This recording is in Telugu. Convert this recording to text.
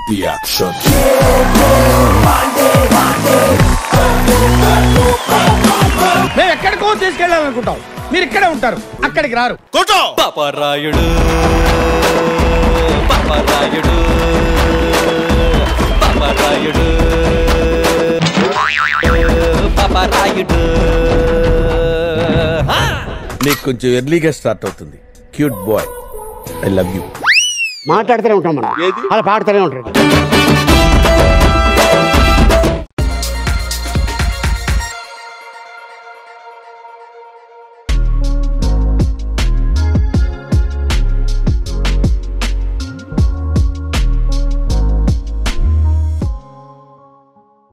the action. మేము ఎక్కడికో తీసుకెళ్ళాలనుకుంటాం, మీరు ఇక్కడే ఉంటారు, అక్కడికి రారు. పాపరాయుడు పాపరాయుడు పాపరాయుడు పాపరాయుడు. నీకు కొంచెం ఎర్లీగా స్టార్ట్ అవుతుంది. Cute boy, I love you. మాట్లాడుతూనే ఉంటాం మనం, అలా పాడుతూనే ఉంటాడు.